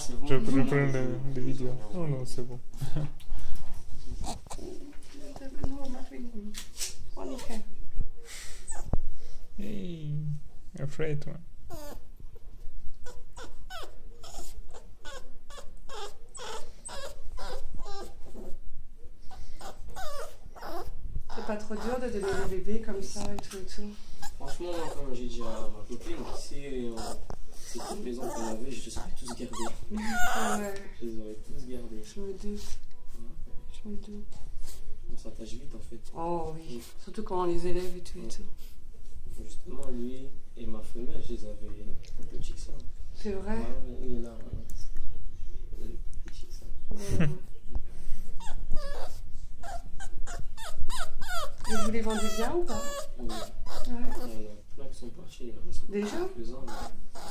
c'est bon. Je prends des vidéos. Non, non, c'est bon. Hey, afraid, toi. C'est pas trop dur de donner des bébés comme ça et tout et tout. Franchement, moi, comme j'ai dit à ma copine, si c'était une maison qu'on avait, je les aurais tous gardés. Ouais, Je les aurais tous gardés. je me doute. Je me doute. On s'attache vite en fait. Oh oui, surtout quand on les élève et tout et tout. Justement, lui et ma femelle, je les avais petits que ça. C'est vrai? Ouais, oui, là, petits que ça. Ouais. Et vous les vendez bien ou pas? Oui. Ouais. Il y en a plein qui sont partis. Il en reste Déjà? quelques-uns.